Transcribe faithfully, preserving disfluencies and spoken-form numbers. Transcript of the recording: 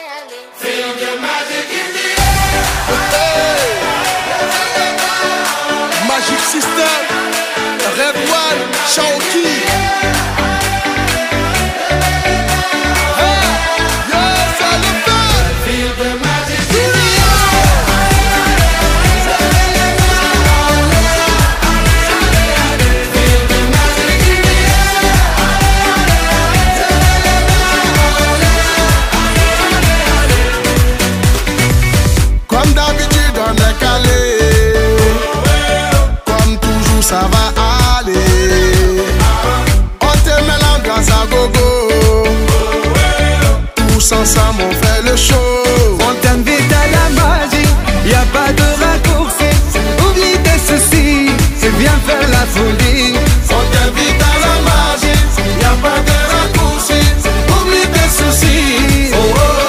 Feel the magic in the air. Magic System, Red One, Shaoki. Comme d'habitude on est calé, comme toujours ça va aller. On te met l'ambiance à gogo, tous ensemble on fait le show.